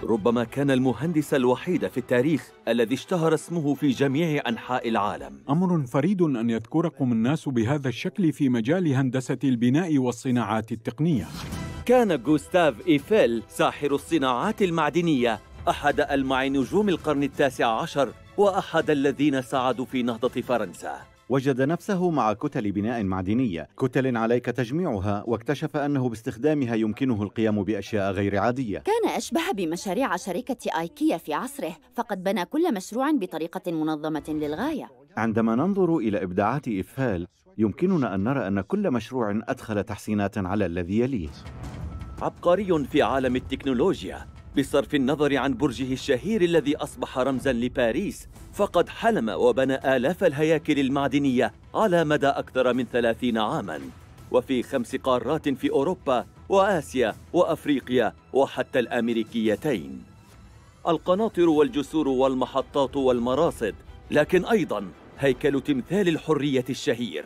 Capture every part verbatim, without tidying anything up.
ربما كان المهندس الوحيد في التاريخ الذي اشتهر اسمه في جميع أنحاء العالم. أمر فريد أن يذكركم الناس بهذا الشكل في مجال هندسة البناء والصناعات التقنية. كان غوستاف إيفيل ساحر الصناعات المعدنية أحد ألمع نجوم القرن التاسع عشر وأحد الذين ساعدوا في نهضة فرنسا. وجد نفسه مع كتل بناء معدنية، كتل عليك تجميعها، واكتشف أنه باستخدامها يمكنه القيام بأشياء غير عادية. كان أشبه بمشاريع شركة آيكيا في عصره، فقد بنى كل مشروع بطريقة منظمة للغاية. عندما ننظر إلى إبداعات إيفيل يمكننا أن نرى أن كل مشروع أدخل تحسينات على الذي يليه. عبقري في عالم التكنولوجيا، بصرف النظر عن برجه الشهير الذي أصبح رمزاً لباريس، فقد حلم وبنى آلاف الهياكل المعدنية على مدى أكثر من ثلاثين عاماً، وفي خمس قارات في أوروبا وآسيا وأفريقيا وحتى الأمريكيتين. القناطر والجسور والمحطات والمراصد، لكن أيضاً هيكل تمثال الحرية الشهير.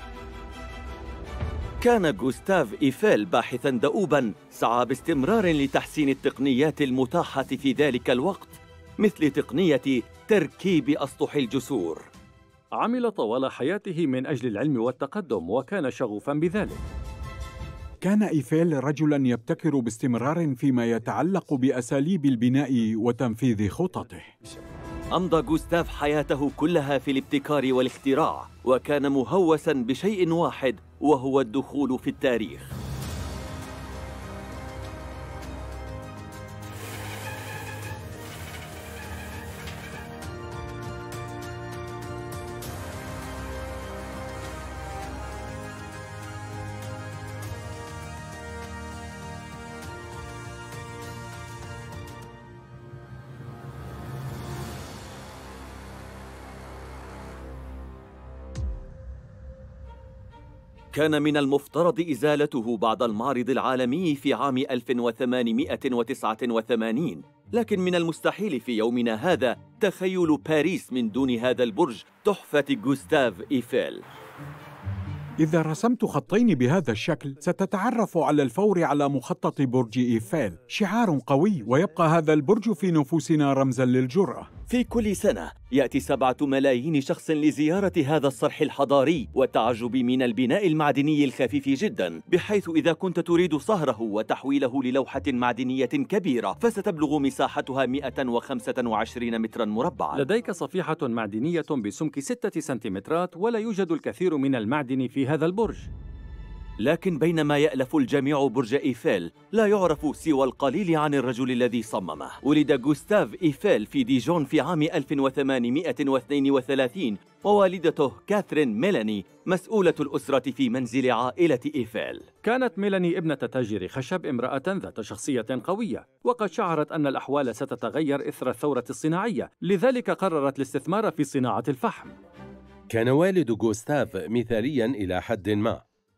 كان غوستاف إيفيل باحثاً دؤوباً سعى باستمرار لتحسين التقنيات المتاحة في ذلك الوقت، مثل تقنية تركيب أسطح الجسور. عمل طوال حياته من أجل العلم والتقدم وكان شغوفاً بذلك. كان إيفيل رجلاً يبتكر باستمرار فيما يتعلق بأساليب البناء وتنفيذ خططه. أمضى غوستاف حياته كلها في الابتكار والاختراع، وكان مهوساً بشيء واحد وهو الدخول في التاريخ. كان من المفترض إزالته بعد المعرض العالمي في عام ألف وثمانمائة وتسعة وثمانين، لكن من المستحيل في يومنا هذا تخيل باريس من دون هذا البرج تحفة غوستاف إيفيل. إذا رسمت خطين بهذا الشكل ستتعرف على الفور على مخطط برج إيفيل، شعار قوي، ويبقى هذا البرج في نفوسنا رمزاً للجرأة. في كل سنة يأتي سبعة ملايين شخص لزيارة هذا الصرح الحضاري والتعجب من البناء المعدني الخفيف جداً، بحيث إذا كنت تريد صهره وتحويله للوحة معدنية كبيرة فستبلغ مساحتها مئة وخمسة وعشرين متراً مربعاً. لديك صفيحة معدنية بسمك ستة سنتيمترات، ولا يوجد الكثير من المعدن في هذا البرج. لكن بينما يألف الجميع برج إيفيل لا يعرف سوى القليل عن الرجل الذي صممه. ولد غوستاف إيفيل في ديجون في عام ألف وثمانمائة واثنين وثلاثين، ووالدته كاثرين ميلاني مسؤولة الأسرة في منزل عائلة إيفيل. كانت ميلاني ابنة تاجر خشب، امرأة ذات شخصية قوية، وقد شعرت أن الأحوال ستتغير إثر الثورة الصناعية، لذلك قررت الاستثمار في صناعة الفحم. كان والد غوستاف مثالياً إلى حد ما،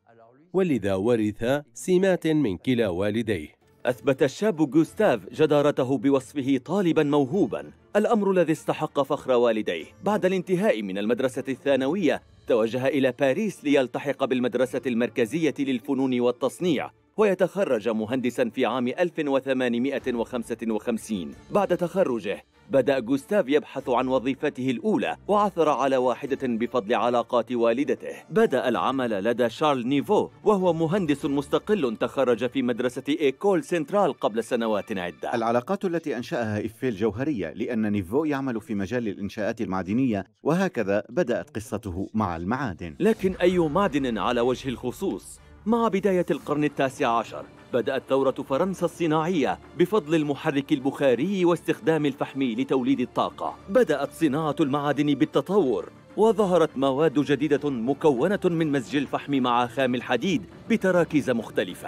ولذا ورث سمات من كلا والديه. أثبت الشاب غوستاف جدارته بوصفه طالباً موهوباً، الأمر الذي استحق فخر والديه. بعد الانتهاء من المدرسة الثانوية توجه إلى باريس ليلتحق بالمدرسة المركزية للفنون والتصنيع، ويتخرج مهندساً في عام ألف وثمانمائة وخمسة وخمسين. بعد تخرجه بدأ غوستاف يبحث عن وظيفته الأولى، وعثر على واحدة بفضل علاقات والدته. بدأ العمل لدى شارل نيفو، وهو مهندس مستقل تخرج في مدرسة إيكول سنترال قبل سنوات عدة. العلاقات التي أنشأها إيفيل جوهرية، لأن نيفو يعمل في مجال الإنشاءات المعدنية، وهكذا بدأت قصته مع المعادن. لكن أي معدن على وجه الخصوص؟ مع بداية القرن التاسع عشر بدأت ثورة فرنسا الصناعية بفضل المحرك البخاري واستخدام الفحم لتوليد الطاقة. بدأت صناعة المعادن بالتطور، وظهرت مواد جديدة مكونة من مزج الفحم مع خام الحديد بتراكيز مختلفة.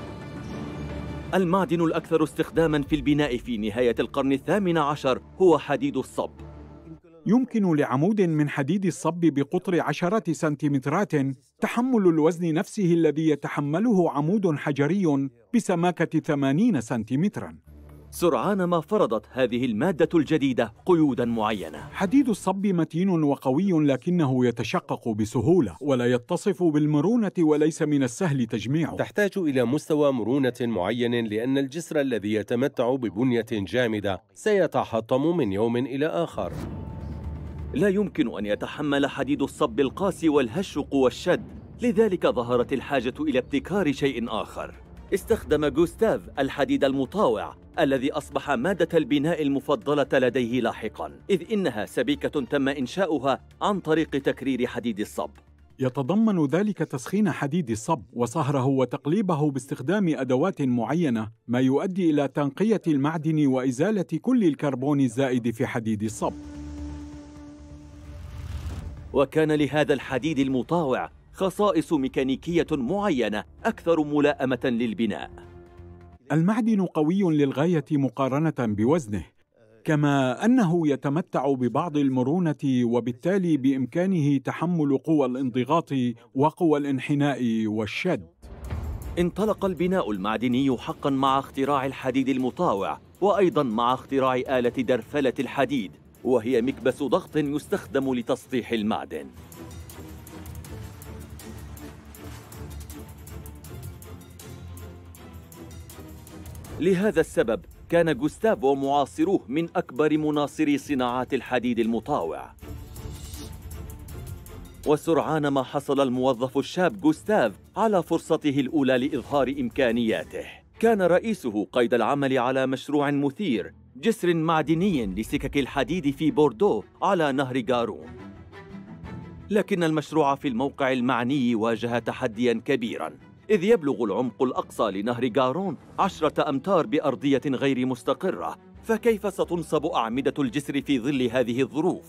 المعدن الأكثر استخداماً في البناء في نهاية القرن الثامن عشر هو حديد الصب. يمكن لعمود من حديد الصب بقطر عشرات سنتيمترات تحمل الوزن نفسه الذي يتحمله عمود حجري بسماكة ثمانين سنتيمتراً. سرعان ما فرضت هذه المادة الجديدة قيوداً معينة. حديد الصب متين وقوي لكنه يتشقق بسهولة ولا يتصف بالمرونة وليس من السهل تجميعه. تحتاج إلى مستوى مرونة معين لأن الجسر الذي يتمتع ببنية جامدة سيتحطم من يوم إلى آخر. لا يمكن أن يتحمل حديد الصب القاسي والهش قوى الشد، لذلك ظهرت الحاجة إلى ابتكار شيء آخر. استخدم غوستاف الحديد المطاوع الذي أصبح مادة البناء المفضلة لديه لاحقاً، إذ إنها سبيكة تم إنشاؤها عن طريق تكرير حديد الصب. يتضمن ذلك تسخين حديد الصب وصهره وتقليبه باستخدام أدوات معينة، ما يؤدي إلى تنقية المعدن وإزالة كل الكربون الزائد في حديد الصب. وكان لهذا الحديد المطاوع خصائص ميكانيكية معينة أكثر ملائمة للبناء. المعدن قوي للغاية مقارنة بوزنه، كما أنه يتمتع ببعض المرونة وبالتالي بإمكانه تحمل قوى الانضغاط وقوى الانحناء والشد. انطلق البناء المعدني حقاً مع اختراع الحديد المطاوع، وأيضاً مع اختراع آلة درفلة الحديد، وهي مكبس ضغط يستخدم لتسطيح المعدن. لهذا السبب كان غوستاف ومعاصروه من أكبر مناصري صناعات الحديد المطاوع. وسرعان ما حصل الموظف الشاب غوستاف على فرصته الأولى لإظهار إمكانياته. كان رئيسه قيد العمل على مشروع مثير، جسر معدني لسكك الحديد في بوردو على نهر غارون. لكن المشروع في الموقع المعني واجه تحدياً كبيراً، إذ يبلغ العمق الأقصى لنهر غارون عشرة أمتار بأرضية غير مستقرة، فكيف ستنصب أعمدة الجسر في ظل هذه الظروف؟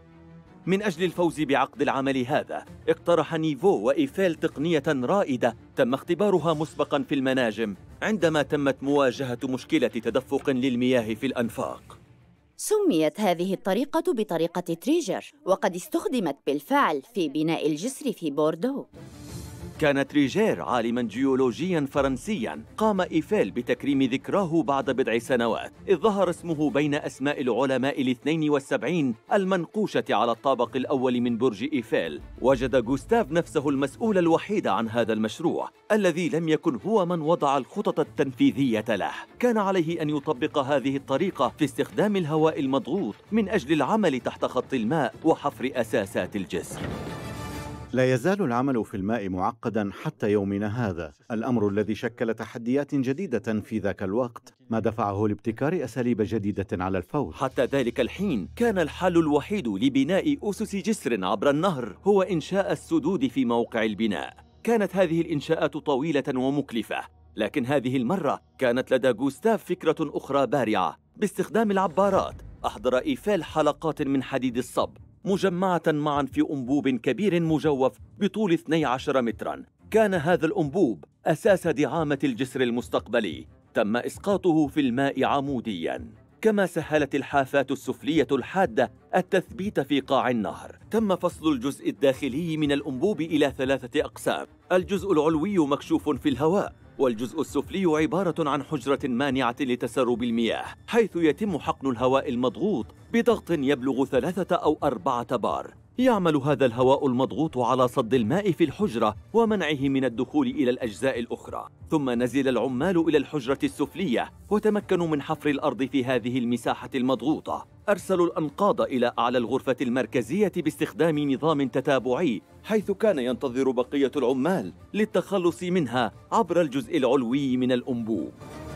من أجل الفوز بعقد العمل هذا، اقترح نيفو وإيفيل تقنية رائدة تم اختبارها مسبقاً في المناجم عندما تمت مواجهة مشكلة تدفق للمياه في الأنفاق. سميت هذه الطريقة بطريقة تريجر، وقد استخدمت بالفعل في بناء الجسر في بوردو. كان تريجير عالماً جيولوجياً فرنسياً قام إيفيل بتكريم ذكراه بعد بضع سنوات، إذ ظهر اسمه بين أسماء العلماء الاثنين والسبعين المنقوشة على الطابق الأول من برج إيفيل. وجد غوستاف نفسه المسؤول الوحيد عن هذا المشروع، الذي لم يكن هو من وضع الخطط التنفيذية له. كان عليه أن يطبق هذه الطريقة في استخدام الهواء المضغوط من أجل العمل تحت خط الماء وحفر أساسات الجسر. لا يزال العمل في الماء معقداً حتى يومنا هذا، الأمر الذي شكل تحديات جديدة في ذاك الوقت، ما دفعه لابتكار أساليب جديدة على الفور. حتى ذلك الحين كان الحل الوحيد لبناء أسس جسر عبر النهر هو إنشاء السدود في موقع البناء. كانت هذه الإنشاءات طويلة ومكلفة، لكن هذه المرة كانت لدى غوستاف فكرة أخرى بارعة. باستخدام العبارات أحضر إيفيل حلقات من حديد الصب مجمعة معاً في أنبوب كبير مجوف بطول اثني عشر متراً. كان هذا الأنبوب أساس دعامة الجسر المستقبلي، تم إسقاطه في الماء عمودياً. كما سهلت الحافات السفلية الحادة التثبيت في قاع النهر. تم فصل الجزء الداخلي من الأنبوب إلى ثلاثة أقسام، الجزء العلوي مكشوف في الهواء، والجزء السفلي عبارة عن حجرة مانعة لتسرب المياه، حيث يتم حقن الهواء المضغوط بضغط يبلغ ثلاثة أو أربعة بار. يعمل هذا الهواء المضغوط على صد الماء في الحجرة ومنعه من الدخول إلى الأجزاء الأخرى. ثم نزل العمال إلى الحجرة السفلية وتمكنوا من حفر الأرض في هذه المساحة المضغوطة. أرسلوا الأنقاض إلى أعلى الغرفة المركزية باستخدام نظام تتابعي، حيث كان ينتظر بقية العمال للتخلص منها عبر الجزء العلوي من الأنبوب.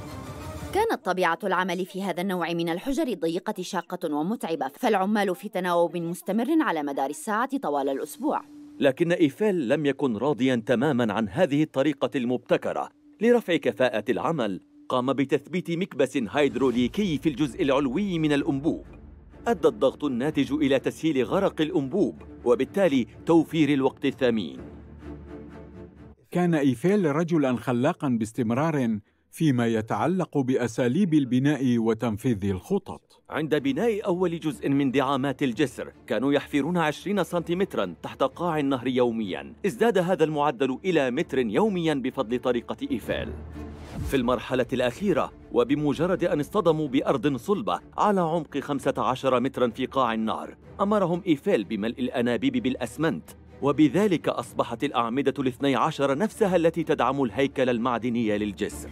كانت طبيعة العمل في هذا النوع من الحجر الضيقة شاقة ومتعبة، فالعمال في تناوب مستمر على مدار الساعة طوال الأسبوع. لكن إيفيل لم يكن راضياً تماماً عن هذه الطريقة المبتكرة. لرفع كفاءة العمل قام بتثبيت مكبس هيدروليكي في الجزء العلوي من الأنبوب. أدى الضغط الناتج إلى تسهيل غرق الأنبوب وبالتالي توفير الوقت الثمين. كان إيفيل رجلاً خلاقاً باستمرار فيما يتعلق بأساليب البناء وتنفيذ الخطط. عند بناء أول جزء من دعامات الجسر كانوا يحفرون عشرين سنتيمتراً تحت قاع النهر يومياً. ازداد هذا المعدل إلى متر يومياً بفضل طريقة إيفيل. في المرحلة الأخيرة وبمجرد أن اصطدموا بأرض صلبة على عمق خمسة عشر متراً في قاع النهر، أمرهم إيفيل بملء الأنابيب بالأسمنت، وبذلك أصبحت الأعمدة الاثني عشر نفسها التي تدعم الهيكل المعدني للجسر.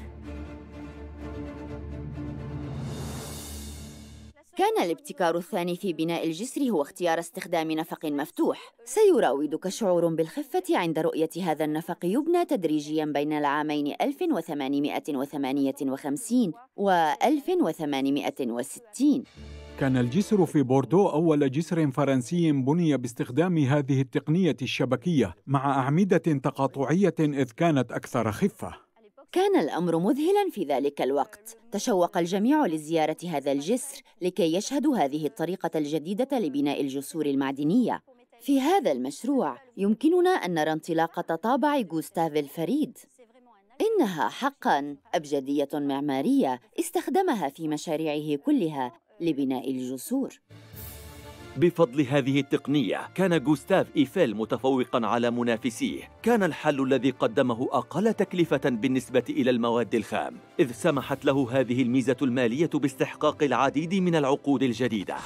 كان الابتكار الثاني في بناء الجسر هو اختيار استخدام نفق مفتوح. سيراودك شعور بالخفة عند رؤية هذا النفق يبنى تدريجياً بين العامين ألف وثمانمائة وثمانية وخمسين و ألف وثمانمائة وستين. كان الجسر في بوردو أول جسر فرنسي بني باستخدام هذه التقنية الشبكية مع أعمدة تقاطعية إذ كانت أكثر خفة. كان الأمر مذهلاً في ذلك الوقت. تشوق الجميع لزيارة هذا الجسر لكي يشهدوا هذه الطريقة الجديدة لبناء الجسور المعدنية. في هذا المشروع يمكننا أن نرى انطلاقة طابع غوستاف الفريد. إنها حقاً أبجدية معمارية استخدمها في مشاريعه كلها لبناء الجسور. بفضل هذه التقنية كان غوستاف إيفيل متفوقاً على منافسيه. كان الحل الذي قدمه أقل تكلفة بالنسبة إلى المواد الخام، إذ سمحت له هذه الميزة المالية باستحقاق العديد من العقود الجديدة.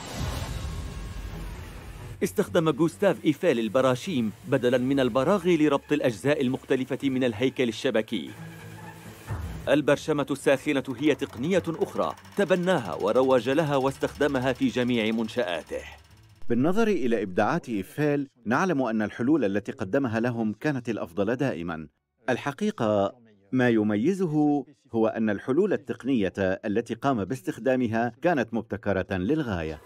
استخدم غوستاف إيفيل البراشيم بدلاً من البراغي لربط الأجزاء المختلفة من الهيكل الشبكي. البرشمة الساخنة هي تقنية أخرى تبناها وروج لها واستخدمها في جميع منشآته. بالنظر إلى إبداعات إيفيل نعلم أن الحلول التي قدمها لهم كانت الأفضل دائماً. الحقيقة ما يميزه هو أن الحلول التقنية التي قام باستخدامها كانت مبتكرة للغاية.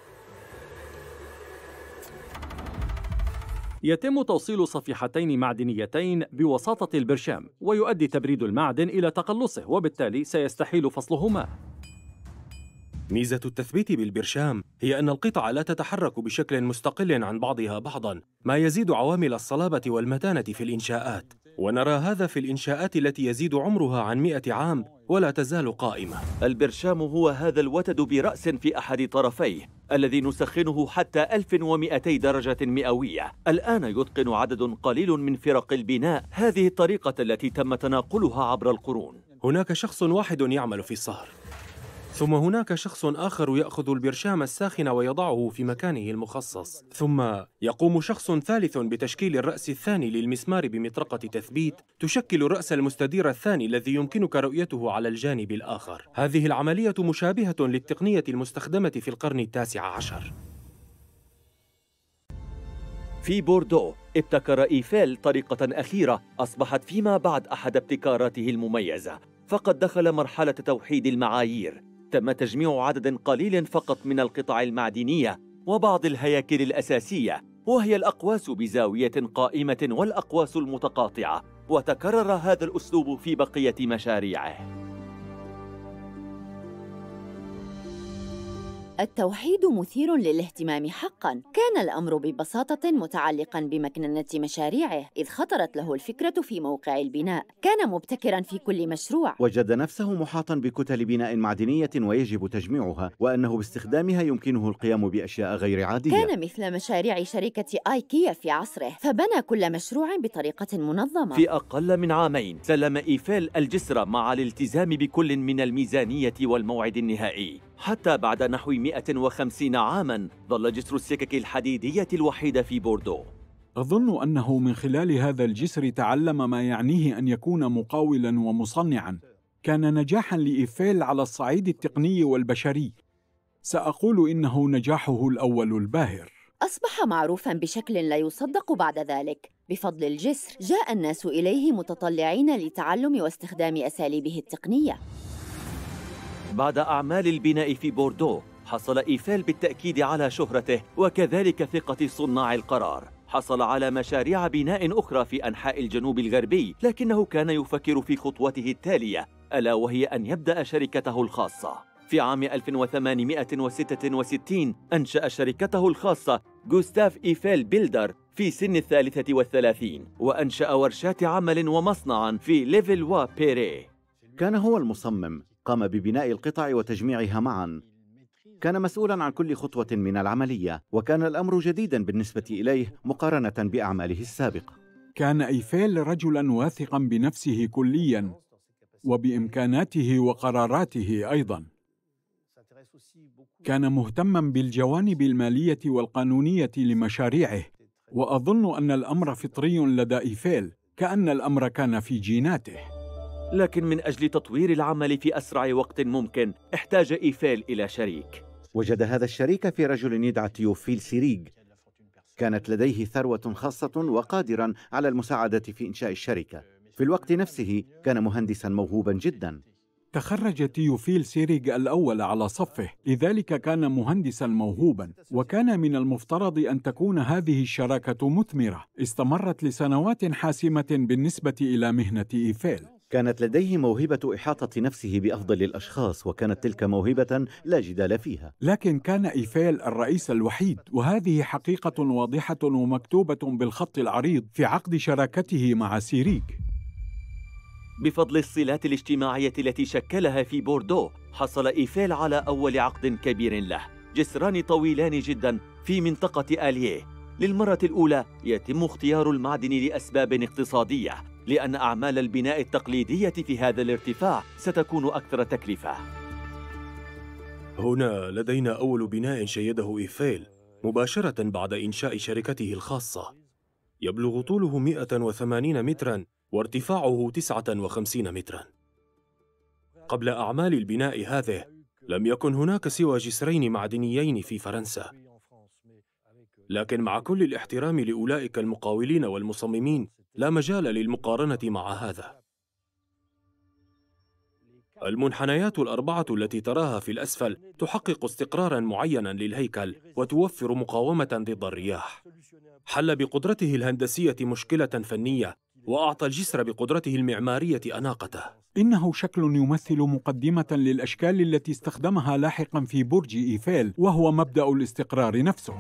يتم توصيل صفيحتين معدنيتين بوساطة البرشام، ويؤدي تبريد المعدن إلى تقلصه، وبالتالي سيستحيل فصلهما. ميزة التثبيت بالبرشام هي أن القطع لا تتحرك بشكل مستقل عن بعضها بعضاً، ما يزيد عوامل الصلابة والمتانة في الإنشاءات، ونرى هذا في الإنشاءات التي يزيد عمرها عن مئة عام ولا تزال قائمة. البرشام هو هذا الوتد برأس في أحد طرفيه الذي نسخنه حتى ألف ومئتي درجة مئوية. الآن يتقن عدد قليل من فرق البناء هذه الطريقة التي تم تناقلها عبر القرون. هناك شخص واحد يعمل في الصهر، ثم هناك شخص آخر يأخذ البرشام الساخن ويضعه في مكانه المخصص، ثم يقوم شخص ثالث بتشكيل الرأس الثاني للمسمار بمطرقة تثبيت تشكل الرأس المستدير الثاني الذي يمكنك رؤيته على الجانب الآخر. هذه العملية مشابهة للتقنية المستخدمة في القرن التاسع عشر. في بوردو ابتكر إيفيل طريقة أخيرة أصبحت فيما بعد أحد ابتكاراته المميزة، فقد دخل مرحلة توحيد المعايير. تم تجميع عدد قليل فقط من القطع المعدنية وبعض الهياكل الأساسية، وهي الأقواس بزاوية قائمة والأقواس المتقاطعة، وتكرر هذا الأسلوب في بقية مشاريعه. التوحيد مثير للاهتمام حقاً. كان الأمر ببساطة متعلقاً بمكننة مشاريعه، إذ خطرت له الفكرة في موقع البناء. كان مبتكراً في كل مشروع. وجد نفسه محاطاً بكتل بناء معدنية ويجب تجميعها، وأنه باستخدامها يمكنه القيام بأشياء غير عادية. كان مثل مشاريع شركة آيكيا في عصره، فبنى كل مشروع بطريقة منظمة. في أقل من عامين سلم إيفيل الجسر مع الالتزام بكل من الميزانية والموعد النهائي. حتى بعد نحو مئة وخمسين عاماً ظل جسر السكك الحديدية الوحيد في بوردو. أظن أنه من خلال هذا الجسر تعلم ما يعنيه أن يكون مقاولاً ومصنعاً. كان نجاحاً لإيفيل على الصعيد التقني والبشري. سأقول إنه نجاحه الأول الباهر. أصبح معروفاً بشكل لا يصدق بعد ذلك. بفضل الجسر جاء الناس إليه متطلعين لتعلم واستخدام أساليبه التقنية. بعد أعمال البناء في بوردو حصل إيفيل بالتأكيد على شهرته وكذلك ثقة صناع القرار. حصل على مشاريع بناء أخرى في أنحاء الجنوب الغربي، لكنه كان يفكر في خطوته التالية، ألا وهي أن يبدأ شركته الخاصة. في عام ألف وثمانمئة وستة وستين أنشأ شركته الخاصة غوستاف إيفيل بيلدر في سن الثالثة والثلاثين، وأنشأ ورشات عمل ومصنعاً في ليفلوا بيري. كان هو المصمم، قام ببناء القطع وتجميعها معا، كان مسؤولا عن كل خطوة من العملية، وكان الأمر جديدا بالنسبة إليه مقارنة بأعماله السابقة. كان إيفيل رجلا واثقا بنفسه كليا وبإمكاناته وقراراته أيضا. كان مهتما بالجوانب المالية والقانونية لمشاريعه، وأظن أن الأمر فطري لدى إيفيل، كأن الأمر كان في جيناته. لكن من أجل تطوير العمل في أسرع وقت ممكن احتاج إيفيل إلى شريك. وجد هذا الشريك في رجل يدعى تيوفيل سيريغ. كانت لديه ثروة خاصة وقادرا على المساعدة في إنشاء الشركة. في الوقت نفسه كان مهندسا موهوبا جدا. تخرج تيوفيل سيريغ الأول على صفه، لذلك كان مهندسا موهوبا، وكان من المفترض أن تكون هذه الشراكة مثمرة استمرت لسنوات حاسمة بالنسبة إلى مهنة إيفيل. كانت لديه موهبة إحاطة نفسه بأفضل الأشخاص، وكانت تلك موهبة لا جدال فيها. لكن كان إيفيل الرئيس الوحيد، وهذه حقيقة واضحة ومكتوبة بالخط العريض في عقد شراكته مع سيريغ. بفضل الصلات الاجتماعية التي شكلها في بوردو، حصل إيفيل على أول عقد كبير له، جسران طويلان جدا في منطقة آليه. للمرة الأولى يتم اختيار المعدن لأسباب اقتصادية، لأن أعمال البناء التقليدية في هذا الارتفاع ستكون أكثر تكلفة. هنا لدينا أول بناء شيده إيفيل مباشرة بعد إنشاء شركته الخاصة. يبلغ طوله مئة وثمانين متراً وارتفاعه تسعة وخمسين متراً. قبل أعمال البناء هذه لم يكن هناك سوى جسرين معدنيين في فرنسا. لكن مع كل الاحترام لأولئك المقاولين والمصممين، لا مجال للمقارنة مع هذا. المنحنيات الأربعة التي تراها في الأسفل تحقق استقراراً معيناً للهيكل وتوفر مقاومة ضد الرياح. حل بقدرته الهندسية مشكلة فنية، وأعطى الجسر بقدرته المعمارية أناقته. إنه شكل يمثل مقدمة للأشكال التي استخدمها لاحقاً في برج إيفيل، وهو مبدأ الاستقرار نفسه.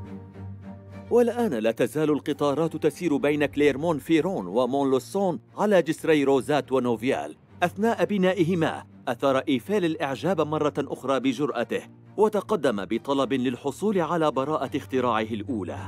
والآن لا تزال القطارات تسير بين كليرمون فيرون ومون لوسون على جسري روزات ونوفيال. أثناء بنائهما أثار إيفيل الإعجاب مرة أخرى بجرأته، وتقدم بطلب للحصول على براءة اختراعه الأولى.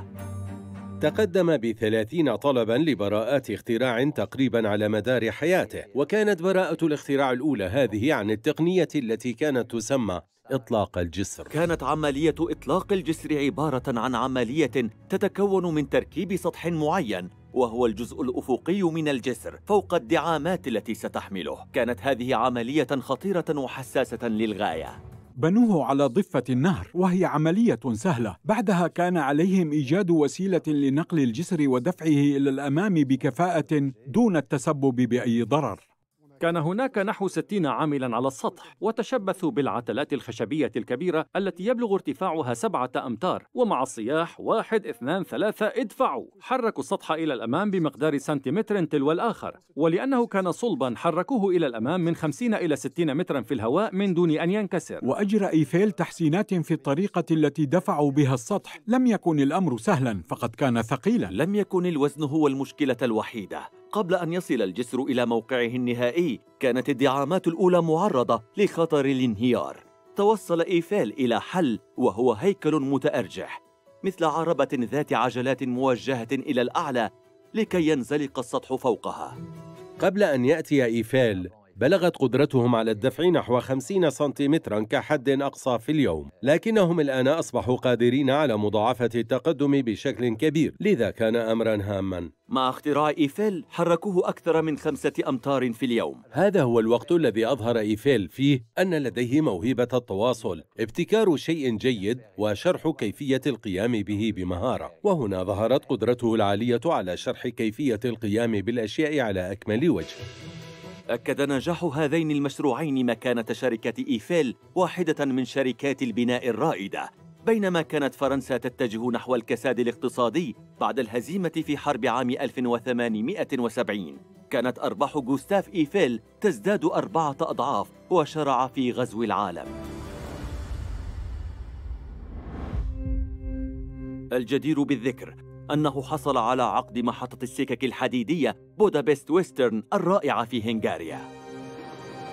تقدم بثلاثين طلباً لبراءات اختراع تقريباً على مدار حياته، وكانت براءة الاختراع الأولى هذه عن التقنية التي كانت تسمى إطلاق الجسر. كانت عملية إطلاق الجسر عبارة عن عملية تتكون من تركيب سطح معين، وهو الجزء الأفقي من الجسر فوق الدعامات التي ستحمله. كانت هذه عملية خطيرة وحساسة للغاية. بنوه على ضفة النهر، وهي عملية سهلة. بعدها كان عليهم إيجاد وسيلة لنقل الجسر ودفعه إلى الأمام بكفاءة دون التسبب بأي ضرر. كان هناك نحو ستين عاملاً على السطح، وتشبثوا بالعتلات الخشبية الكبيرة التي يبلغ ارتفاعها سبعة أمتار، ومع الصياح واحد اثنان ثلاثة ادفعوا، حركوا السطح إلى الأمام بمقدار سنتيمتر تلو الآخر، ولأنه كان صلباً حركوه إلى الأمام من خمسين إلى ستين متراً في الهواء من دون أن ينكسر. وأجرى إيفيل تحسينات في الطريقة التي دفعوا بها السطح. لم يكن الأمر سهلاً، فقد كان ثقيلاً. لم يكن الوزن هو المشكلة الوحيدة. قبل أن يصل الجسر إلى موقعه النهائي، كانت الدعامات الأولى معرضة لخطر الانهيار. توصل إيفيل إلى حل، وهو هيكل متأرجح مثل عربة ذات عجلات موجهة إلى الأعلى لكي ينزلق السطح فوقها. قبل أن يأتي إيفيل بلغت قدرتهم على الدفع نحو خمسين سنتيمتراً كحد أقصى في اليوم، لكنهم الآن أصبحوا قادرين على مضاعفة التقدم بشكل كبير، لذا كان أمراً هاماً. مع اختراع إيفيل حركوه أكثر من خمسة أمتار في اليوم. هذا هو الوقت الذي أظهر إيفيل فيه أن لديه موهبة التواصل، ابتكار شيء جيد وشرح كيفية القيام به بمهارة. وهنا ظهرت قدرته العالية على شرح كيفية القيام بالأشياء على أكمل وجه. أكد نجاح هذين المشروعين مكانة شركة إيفيل واحدة من شركات البناء الرائدة. بينما كانت فرنسا تتجه نحو الكساد الاقتصادي بعد الهزيمة في حرب عام ألف وثمانمئة وسبعين، كانت أرباح غوستاف إيفيل تزداد أربعة أضعاف، وشرع في غزو العالم. الجدير بالذكر أنه حصل على عقد محطة السكك الحديدية بودابست ويسترن الرائعة في هنغاريا.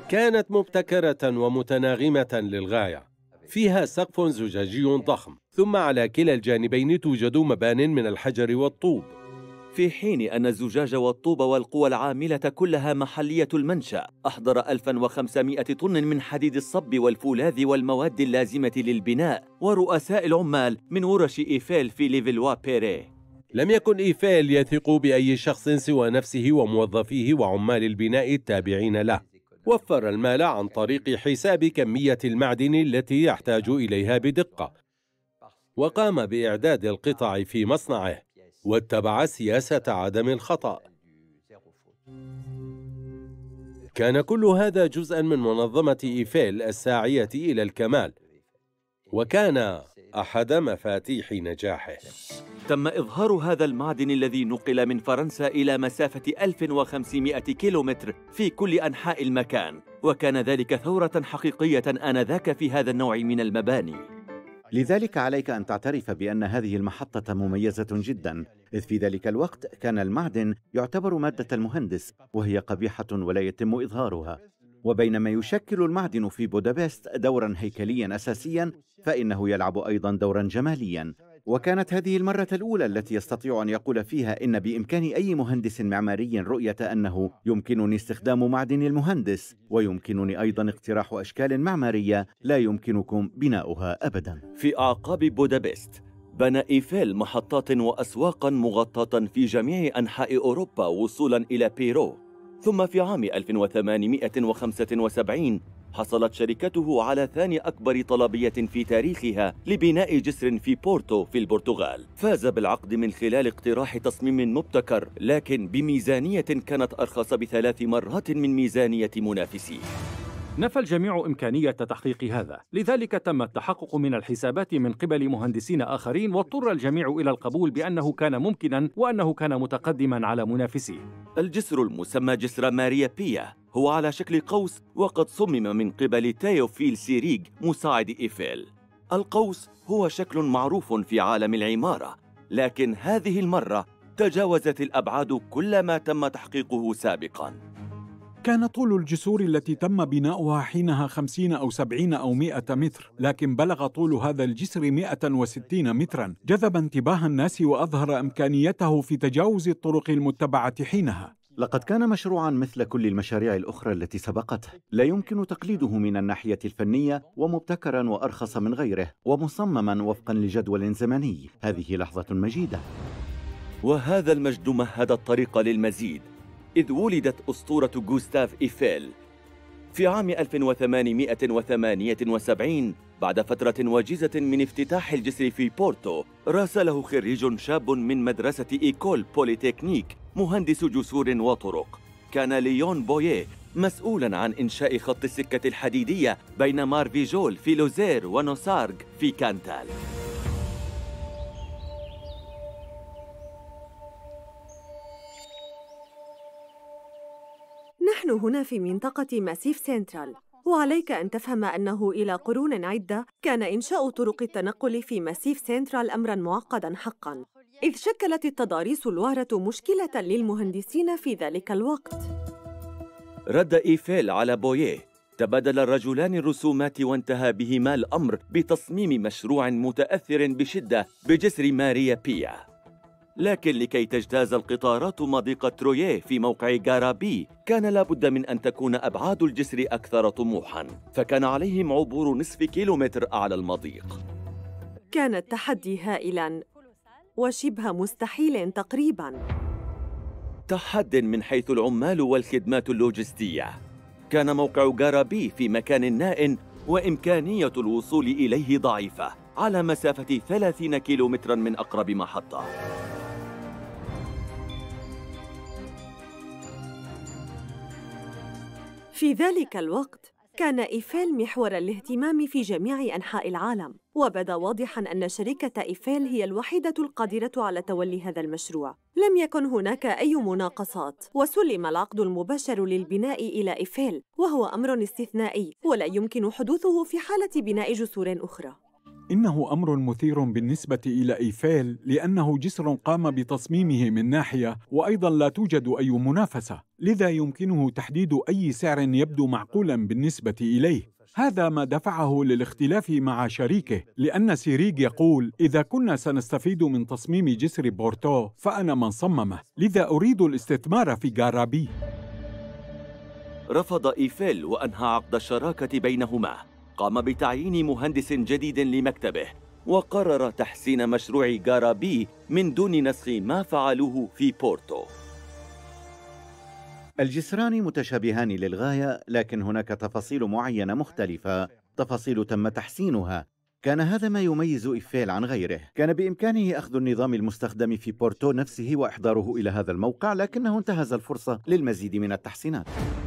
كانت مبتكرة ومتناغمة للغاية، فيها سقف زجاجي ضخم، ثم على كلا الجانبين توجد مبان من الحجر والطوب، في حين أن الزجاج والطوب والقوى العاملة كلها محلية المنشأ. أحضر ألف وخمسمائة طن من حديد الصب والفولاذ والمواد اللازمة للبناء، ورؤساء العمال من ورش إيفيل في ليفلوا بيري. لم يكن إيفيل يثق بأي شخص سوى نفسه وموظفيه وعمال البناء التابعين له. وفر المال عن طريق حساب كمية المعدن التي يحتاج إليها بدقة، وقام بإعداد القطع في مصنعه، واتبع سياسة عدم الخطأ. كان كل هذا جزءاً من منظمة إيفيل الساعية إلى الكمال، وكان أحد مفاتيح نجاحه. تم إظهار هذا المعدن الذي نقل من فرنسا إلى مسافة ألف وخمسمائة كيلومتر في كل أنحاء المكان، وكان ذلك ثورة حقيقية آنذاك في هذا النوع من المباني. لذلك عليك أن تعترف بأن هذه المحطة مميزة جدا، إذ في ذلك الوقت كان المعدن يعتبر مادة المهندس، وهي قبيحة ولا يتم إظهارها. وبينما يشكل المعدن في بودابست دورا هيكليا أساسيا، فإنه يلعب أيضا دورا جماليا. وكانت هذه المرة الأولى التي يستطيع أن يقول فيها إن بإمكان أي مهندس معماري رؤية أنه يمكنني استخدام معدن المهندس، ويمكنني أيضا اقتراح أشكال معمارية لا يمكنكم بناؤها أبدا. في أعقاب بودابست بنى إيفيل محطات وأسواقا مغطاة في جميع أنحاء أوروبا وصولا إلى بيرو. ثم في عام ألف وثمانمائة وخمسة وسبعين حصلت شركته على ثاني أكبر طلبية في تاريخها لبناء جسر في بورتو في البرتغال. فاز بالعقد من خلال اقتراح تصميم مبتكر، لكن بميزانية كانت أرخص بثلاث مرات من ميزانية منافسيه. نفى الجميع إمكانية تحقيق هذا، لذلك تم التحقق من الحسابات من قبل مهندسين آخرين، واضطر الجميع إلى القبول بأنه كان ممكناً وأنه كان متقدماً على منافسيه. الجسر المسمى جسر ماريا بيا هو على شكل قوس، وقد صمم من قبل تيوفيل سيريغ مساعد إيفيل. القوس هو شكل معروف في عالم العمارة، لكن هذه المرة تجاوزت الأبعاد كل ما تم تحقيقه سابقاً. كان طول الجسور التي تم بناؤها حينها خمسين أو سبعين أو مئة متر، لكن بلغ طول هذا الجسر مئة وستين متراً، جذب انتباه الناس وأظهر إمكانيته في تجاوز الطرق المتبعة حينها. لقد كان مشروعاً مثل كل المشاريع الأخرى التي سبقته، لا يمكن تقليده من الناحية الفنية، ومبتكراً وأرخص من غيره، ومصمماً وفقاً لجدول زمني. هذه لحظة مجيدة، وهذا المجد مهد الطريق للمزيد، إذ ولدت أسطورة غوستاف إيفيل في عام ألف وثمانمائة وثمانية وسبعين. بعد فترة وجيزة من افتتاح الجسر في بورتو، راسله خريج شاب من مدرسة إيكول بوليتكنيك، مهندس جسور وطرق. كان ليون بويه مسؤولاً عن إنشاء خط السكة الحديدية بين مارفيجول في لوزير ونوسارغ في كانتال. نحن هنا في منطقة ماسيف سنترال، وعليك أن تفهم أنه إلى قرون عدة كان إنشاء طرق التنقل في ماسيف سنترال أمراً معقداً حقاً، إذ شكلت التضاريس الوارة مشكلة للمهندسين في ذلك الوقت. رد إيفيل على بويه، تبادل الرجلان الرسومات، وانتهى بهما الأمر بتصميم مشروع متأثر بشدة بجسر ماريا بيا. لكن لكي تجتاز القطارات مضيق ترويه في موقع غارابي، كان لابد من أن تكون أبعاد الجسر أكثر طموحاً، فكان عليهم عبور نصف كيلومتر أعلى المضيق. كان التحدي هائلاً وشبه مستحيل تقريباً. تحد من حيث العمال والخدمات اللوجستية. كان موقع غارابي في مكان نائٍ، وإمكانية الوصول إليه ضعيفة، على مسافة ثلاثين كيلومتراً من أقرب محطة. في ذلك الوقت كان إيفيل محور الاهتمام في جميع أنحاء العالم، وبدا واضحاً أن شركة إيفيل هي الوحيدة القادرة على تولي هذا المشروع. لم يكن هناك أي مناقصات، وسلم العقد المباشر للبناء إلى إيفيل، وهو أمر استثنائي ولا يمكن حدوثه في حالة بناء جسور أخرى. إنه أمر مثير بالنسبة إلى إيفيل لأنه جسر قام بتصميمه من ناحية وأيضاً لا توجد أي منافسة، لذا يمكنه تحديد أي سعر يبدو معقولاً بالنسبة إليه. هذا ما دفعه للاختلاف مع شريكه، لأن سيريغ يقول: إذا كنا سنستفيد من تصميم جسر بورتو فأنا من صممه، لذا أريد الاستثمار في غارابي. رفض إيفيل وأنهى عقد الشراكة بينهما. قام بتعيين مهندس جديد لمكتبه وقرر تحسين مشروع غارابي من دون نسخ ما فعلوه في بورتو. الجسران متشابهان للغاية، لكن هناك تفاصيل معينة مختلفة، تفاصيل تم تحسينها. كان هذا ما يميز إيفيل عن غيره. كان بإمكانه أخذ النظام المستخدم في بورتو نفسه وإحضاره إلى هذا الموقع، لكنه انتهز الفرصة للمزيد من التحسينات.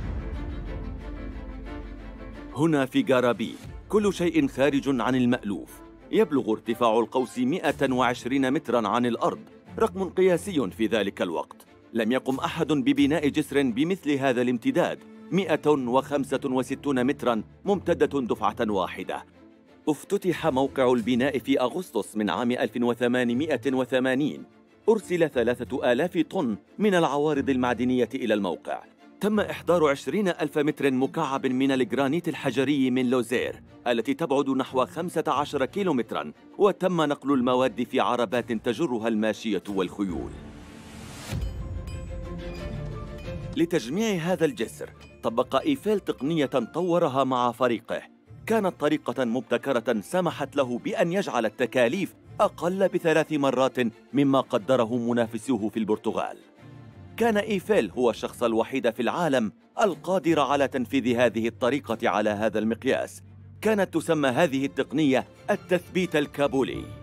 هنا في غارابي كل شيء خارج عن المألوف. يبلغ ارتفاع القوس مئة وعشرين متراً عن الأرض، رقم قياسي في ذلك الوقت. لم يقم أحد ببناء جسر بمثل هذا الامتداد، مئة وخمسة وستين متراً ممتدة دفعة واحدة. افتتح موقع البناء في أغسطس من عام ألف وثمانمئة وثمانين. أرسل ثلاثة آلاف طن من العوارض المعدنية إلى الموقع. تم إحضار عشرين ألف متر مكعب من الجرانيت الحجري من لوزير التي تبعد نحو خمسة عشر كيلومتراً، وتم نقل المواد في عربات تجرها الماشية والخيول. لتجميع هذا الجسر طبق إيفيل تقنية طورها مع فريقه. كانت طريقة مبتكرة سمحت له بأن يجعل التكاليف أقل بثلاث مرات مما قدره منافسوه في البرتغال. كان إيفيل هو الشخص الوحيد في العالم القادر على تنفيذ هذه الطريقة على هذا المقياس. كانت تسمى هذه التقنية التثبيت الكابولي.